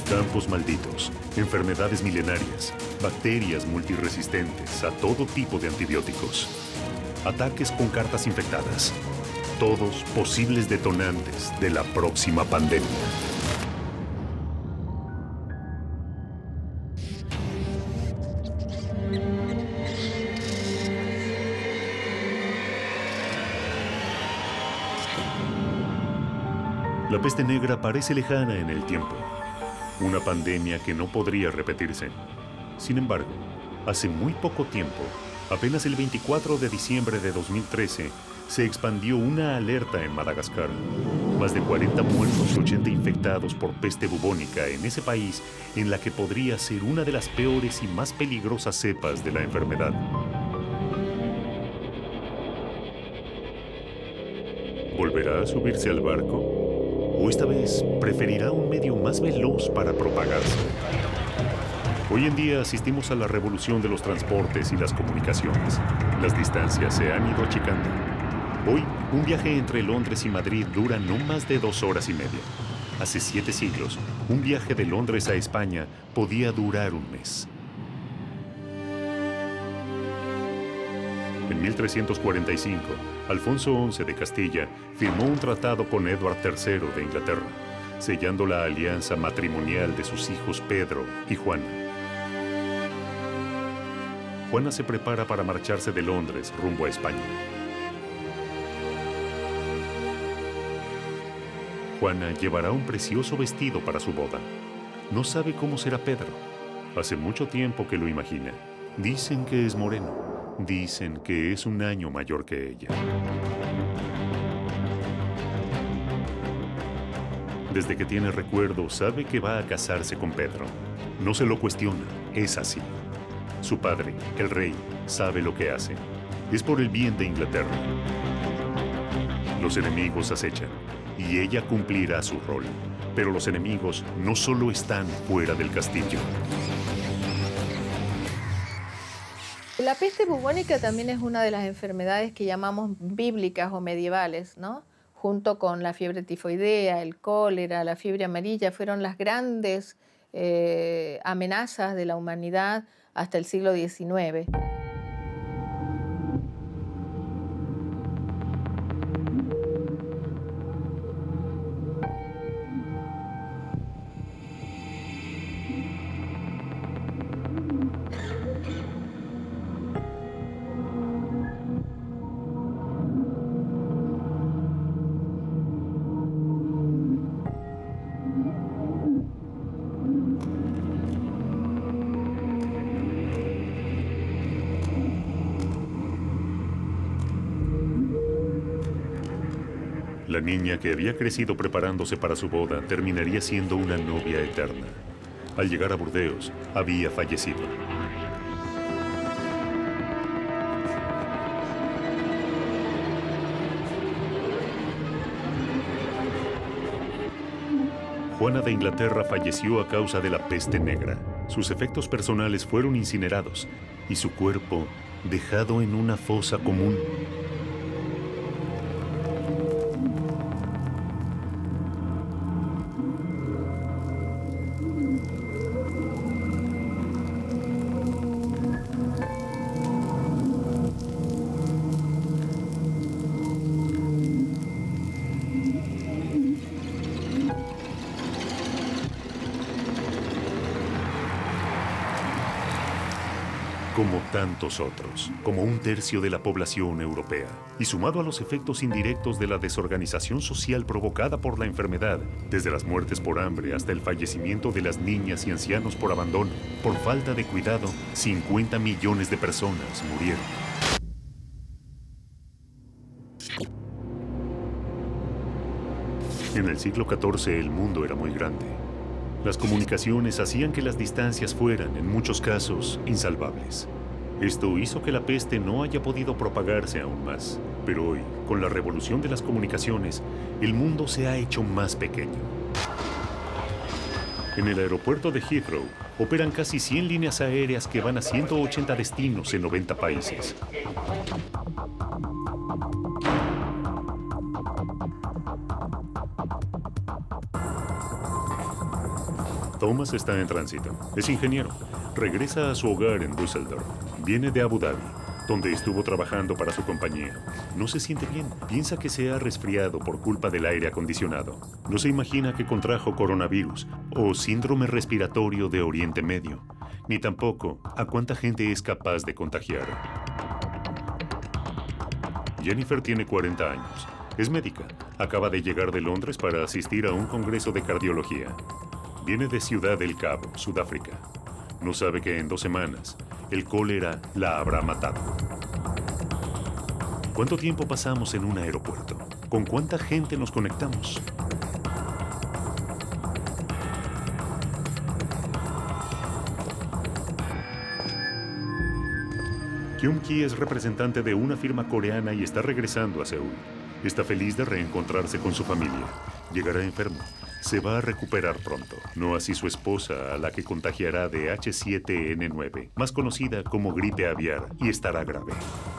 Campos malditos, enfermedades milenarias, bacterias multiresistentes a todo tipo de antibióticos, ataques con cartas infectadas, todos posibles detonantes de la próxima pandemia. La peste negra parece lejana en el tiempo, una pandemia que no podría repetirse. Sin embargo, hace muy poco tiempo, apenas el 24 de diciembre de 2013, se expandió una alerta en Madagascar. Más de 40 muertos y 80 infectados por peste bubónica en ese país, en la que podría ser una de las peores y más peligrosas cepas de la enfermedad. ¿Volverá a subirse al barco? ¿O esta vez preferirá un medio más veloz para propagarse? Hoy en día asistimos a la revolución de los transportes y las comunicaciones. Las distancias se han ido achicando. Hoy, un viaje entre Londres y Madrid dura no más de 2 horas y media. Hace 7 siglos, un viaje de Londres a España podía durar un mes. En 1345, Alfonso XI de Castilla firmó un tratado con Eduardo III de Inglaterra, sellando la alianza matrimonial de sus hijos Pedro y Juana. Juana se prepara para marcharse de Londres rumbo a España. Juana llevará un precioso vestido para su boda. No sabe cómo será Pedro. Hace mucho tiempo que lo imagina. Dicen que es moreno. Dicen que es un año mayor que ella. Desde que tiene recuerdo, sabe que va a casarse con Pedro. No se lo cuestiona, es así. Su padre, el rey, sabe lo que hace. Es por el bien de Inglaterra. Los enemigos acechan, y ella cumplirá su rol. Pero los enemigos no solo están fuera del castillo. La peste bubónica también es una de las enfermedades que llamamos bíblicas o medievales, ¿no? Junto con la fiebre tifoidea, el cólera, la fiebre amarilla, fueron las grandes amenazas de la humanidad hasta el siglo XIX. La niña que había crecido preparándose para su boda terminaría siendo una novia eterna. Al llegar a Burdeos, había fallecido. Juana de Inglaterra falleció a causa de la peste negra. Sus efectos personales fueron incinerados y su cuerpo dejado en una fosa común. Como tantos otros, como 1/3 de la población europea, y sumado a los efectos indirectos de la desorganización social provocada por la enfermedad, desde las muertes por hambre hasta el fallecimiento de las niñas y ancianos por abandono, por falta de cuidado, 50 millones de personas murieron. En el siglo XIV el mundo era muy grande. Las comunicaciones hacían que las distancias fueran, en muchos casos, insalvables. Esto hizo que la peste no haya podido propagarse aún más. Pero hoy, con la revolución de las comunicaciones, el mundo se ha hecho más pequeño. En el aeropuerto de Heathrow, operan casi 100 líneas aéreas que van a 180 destinos en 90 países. Thomas está en tránsito. Es ingeniero. Regresa a su hogar en Düsseldorf. Viene de Abu Dhabi, donde estuvo trabajando para su compañía. No se siente bien. Piensa que se ha resfriado por culpa del aire acondicionado. No se imagina que contrajo coronavirus o síndrome respiratorio de Oriente Medio, ni tampoco a cuánta gente es capaz de contagiar. Jennifer tiene 40 años. Es médica. Acaba de llegar de Londres para asistir a un congreso de cardiología. Viene de Ciudad del Cabo, Sudáfrica. No sabe que en 2 semanas el cólera la habrá matado. ¿Cuánto tiempo pasamos en un aeropuerto? ¿Con cuánta gente nos conectamos? Kyung-ki es representante de una firma coreana y está regresando a Seúl. Está feliz de reencontrarse con su familia. Llegará enfermo. Se va a recuperar pronto. No así su esposa, a la que contagiará de H7N9, más conocida como gripe aviar, y estará grave.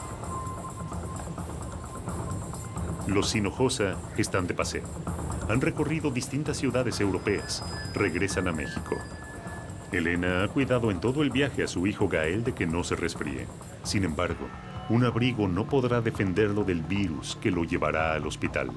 Los Hinojosa están de paseo. Han recorrido distintas ciudades europeas. Regresan a México. Elena ha cuidado en todo el viaje a su hijo Gael de que no se resfríe. Sin embargo, un abrigo no podrá defenderlo del virus que lo llevará al hospital.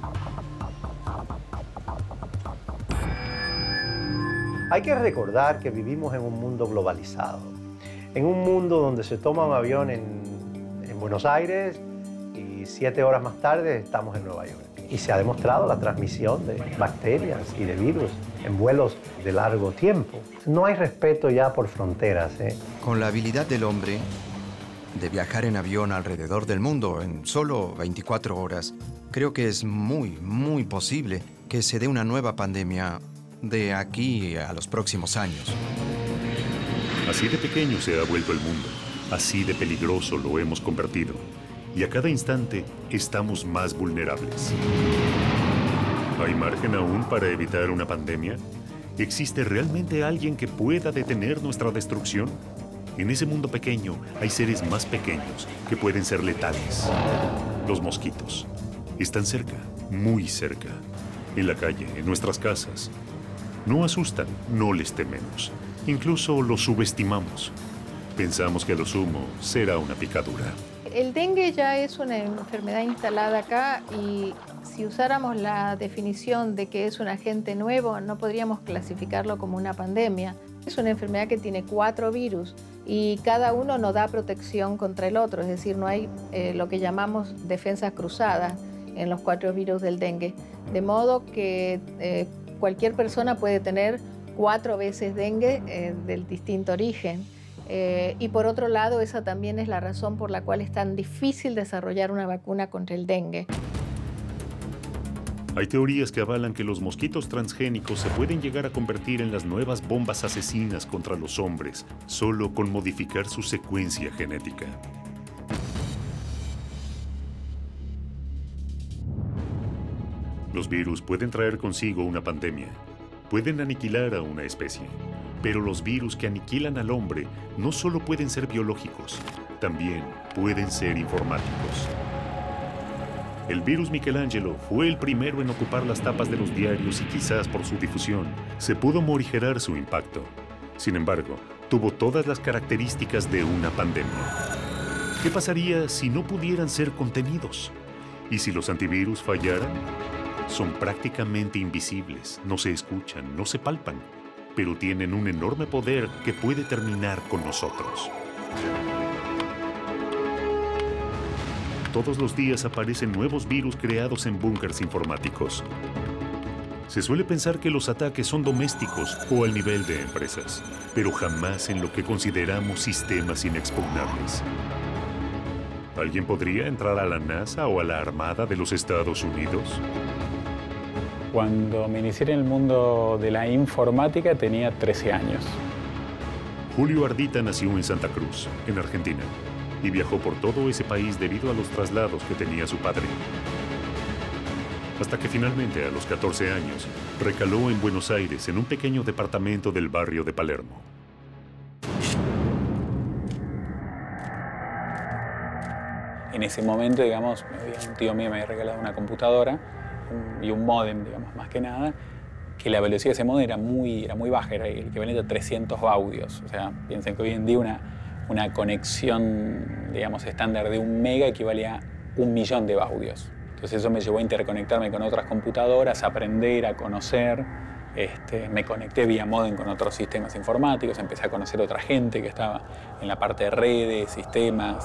Hay que recordar que vivimos en un mundo globalizado, en un mundo donde se toma un avión en Buenos Aires y 7 horas más tarde estamos en Nueva York. Y se ha demostrado la transmisión de bacterias y de virus en vuelos de largo tiempo. No hay respeto ya por fronteras. Con la habilidad del hombre de viajar en avión alrededor del mundo en solo 24 horas, creo que es muy posible que se dé una nueva pandemia de aquí a los próximos años. Así de pequeño se ha vuelto el mundo. Así de peligroso lo hemos convertido. Y a cada instante estamos más vulnerables. ¿Hay margen aún para evitar una pandemia? ¿Existe realmente alguien que pueda detener nuestra destrucción? En ese mundo pequeño hay seres más pequeños que pueden ser letales. Los mosquitos. Están cerca, muy cerca. En la calle, en nuestras casas. No asustan, no les tememos. Incluso los subestimamos. Pensamos que a lo sumo será una picadura. El dengue ya es una enfermedad instalada acá y si usáramos la definición de que es un agente nuevo, no podríamos clasificarlo como una pandemia. Es una enfermedad que tiene 4 virus y cada uno no da protección contra el otro, es decir, no hay lo que llamamos defensas cruzadas en los 4 virus del dengue. De modo que cualquier persona puede tener 4 veces dengue del distinto origen. Y por otro lado, esa también es la razón por la cual es tan difícil desarrollar una vacuna contra el dengue. Hay teorías que avalan que los mosquitos transgénicos se pueden llegar a convertir en las nuevas bombas asesinas contra los hombres, solo con modificar su secuencia genética. Los virus pueden traer consigo una pandemia, pueden aniquilar a una especie. Pero los virus que aniquilan al hombre no solo pueden ser biológicos, también pueden ser informáticos. El virus Michelangelo fue el primero en ocupar las tapas de los diarios y quizás por su difusión se pudo morigerar su impacto. Sin embargo, tuvo todas las características de una pandemia. ¿Qué pasaría si no pudieran ser contenidos? ¿Y si los antivirus fallaran? Son prácticamente invisibles, no se escuchan, no se palpan, pero tienen un enorme poder que puede terminar con nosotros. Todos los días aparecen nuevos virus creados en búnkers informáticos. Se suele pensar que los ataques son domésticos o al nivel de empresas, pero jamás en lo que consideramos sistemas inexpugnables. ¿Alguien podría entrar a la NASA o a la Armada de los Estados Unidos? Cuando me inicié en el mundo de la informática tenía 13 años. Julio Ardita nació en Santa Cruz, en Argentina, y viajó por todo ese país debido a los traslados que tenía su padre. Hasta que finalmente, a los 14 años, recaló en Buenos Aires en un pequeño departamento del barrio de Palermo. En ese momento, digamos, un tío mío me había regalado una computadora y un módem, digamos, más que nada. que la velocidad de ese módem era muy baja, era el equivalente a 300 baudios. O sea, piensen que hoy en día una conexión, digamos, estándar de 1 mega equivale a 1.000.000 de baudios. Entonces eso me llevó a interconectarme con otras computadoras, a aprender, a conocer. Me conecté vía módem con otros sistemas informáticos, empecé a conocer a otra gente que estaba en la parte de redes, sistemas.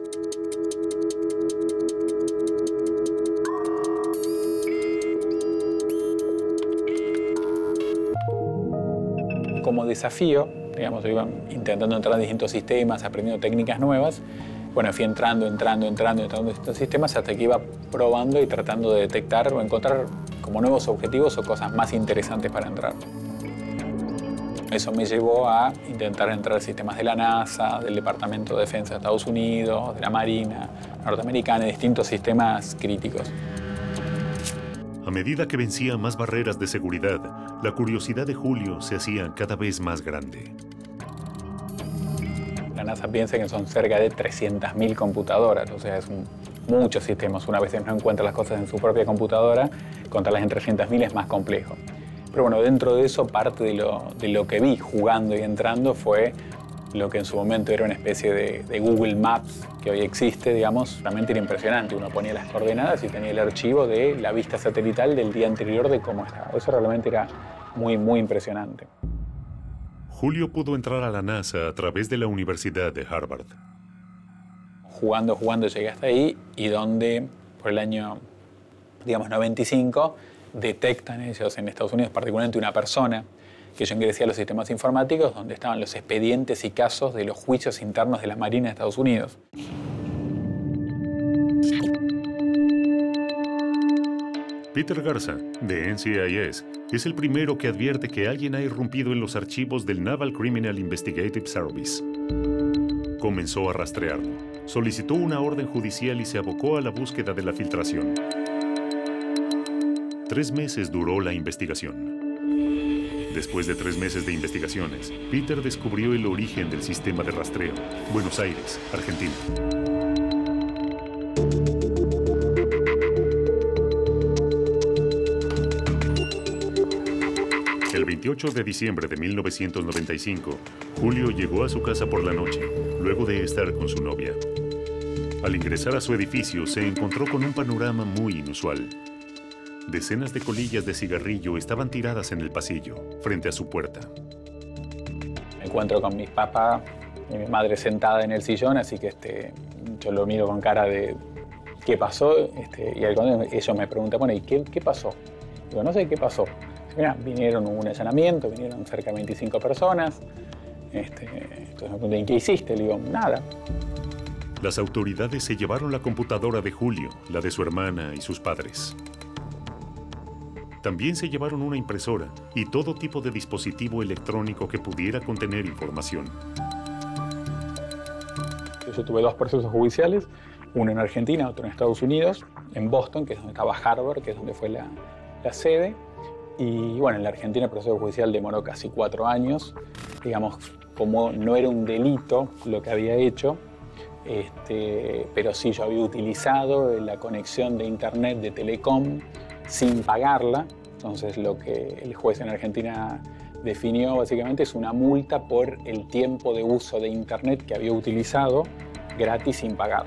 Como desafío, digamos, iba intentando entrar en distintos sistemas, aprendiendo técnicas nuevas. Bueno, fui entrando en estos sistemas hasta que iba probando y tratando de detectar o encontrar como nuevos objetivos o cosas más interesantes para entrar. Eso me llevó a intentar entrar en sistemas de la NASA, del Departamento de Defensa de Estados Unidos, de la Marina norteamericana, distintos sistemas críticos. A medida que vencía más barreras de seguridad, la curiosidad de Julio se hacía cada vez más grande. La NASA piensa que son cerca de 300.000 computadoras, o sea, es muchos sistemas. Una vez no encuentra las cosas en su propia computadora, contarlas en 300.000 es más complejo. Pero bueno, dentro de eso, parte de lo que vi jugando y entrando fue lo que en su momento era una especie de Google Maps, que hoy existe, digamos. Realmente era impresionante. Uno ponía las coordenadas y tenía el archivo de la vista satelital del día anterior de cómo estaba. Eso realmente era muy impresionante. Julio pudo entrar a la NASA a través de la Universidad de Harvard. Jugando llegué hasta ahí, y donde por el año, digamos, 95, detectan ellos en Estados Unidos, particularmente una persona que yo ingresé a los sistemas informáticos, donde estaban los expedientes y casos de los juicios internos de la Marina de Estados Unidos. Peter Garza, de NCIS, es el primero que advierte que alguien ha irrumpido en los archivos del Naval Criminal Investigative Service. Comenzó a rastrearlo, solicitó una orden judicial y se abocó a la búsqueda de la filtración. 3 meses duró la investigación. Después de 3 meses de investigaciones, Peter descubrió el origen del sistema de rastreo, Buenos Aires, Argentina. El 28 de diciembre de 1995, Julio llegó a su casa por la noche, luego de estar con su novia. Al ingresar a su edificio, se encontró con un panorama muy inusual. Decenas de colillas de cigarrillo estaban tiradas en el pasillo, frente a su puerta. Me encuentro con mis papás y mi madre sentada en el sillón, así que yo lo miro con cara de ¿qué pasó? Y ellos me preguntan, bueno, ¿y qué pasó? Digo, no sé qué pasó. Mira, vinieron un allanamiento, vinieron cerca de 25 personas. Entonces me preguntan, ¿qué hiciste? Le digo, nada. Las autoridades se llevaron la computadora de Julio, la de su hermana y sus padres. También se llevaron una impresora y todo tipo de dispositivo electrónico que pudiera contener información. Yo tuve 2 procesos judiciales, uno en Argentina, otro en Estados Unidos, en Boston, que es donde estaba Harvard, que es donde fue la sede. Y bueno, en la Argentina el proceso judicial demoró casi 4 años. Digamos, como no era un delito lo que había hecho, pero sí yo había utilizado la conexión de internet de Telecom sin pagarla. Entonces lo que el juez en Argentina definió básicamente es una multa por el tiempo de uso de internet que había utilizado gratis sin pagar.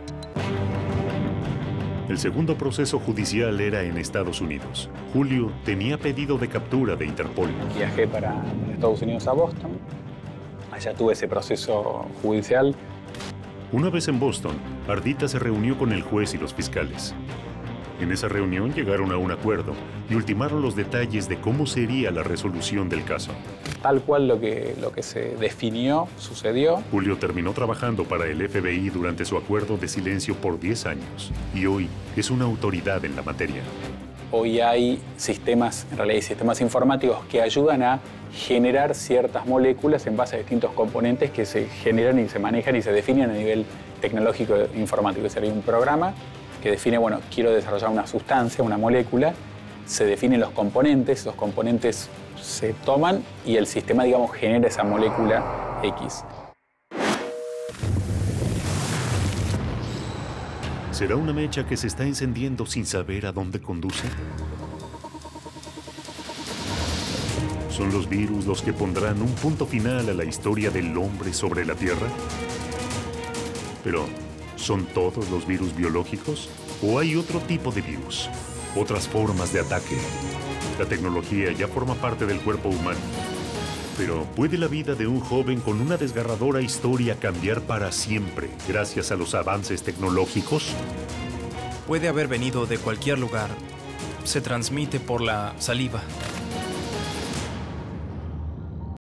El segundo proceso judicial era en Estados Unidos. Julio tenía pedido de captura de Interpol. Viajé para Estados Unidos a Boston. Allá tuve ese proceso judicial. Una vez en Boston, Ardita se reunió con el juez y los fiscales. En esa reunión llegaron a un acuerdo y ultimaron los detalles de cómo sería la resolución del caso. Tal cual lo que se definió sucedió. Julio terminó trabajando para el FBI durante su acuerdo de silencio por 10 años y hoy es una autoridad en la materia. Hoy hay sistemas, en realidad hay sistemas informáticos que ayudan a generar ciertas moléculas en base a distintos componentes que se generan y se manejan y se definen a nivel tecnológico informático. Es decir, hay un programa que define, bueno, quiero desarrollar una sustancia, una molécula, se definen los componentes se toman y el sistema, digamos, genera esa molécula X. ¿Será una mecha que se está encendiendo sin saber a dónde conduce? ¿Son los virus los que pondrán un punto final a la historia del hombre sobre la Tierra? Pero, ¿son todos los virus biológicos? ¿O hay otro tipo de virus? Otras formas de ataque. La tecnología ya forma parte del cuerpo humano. Pero, ¿puede la vida de un joven con una desgarradora historia cambiar para siempre gracias a los avances tecnológicos? Puede haber venido de cualquier lugar. Se transmite por la saliva.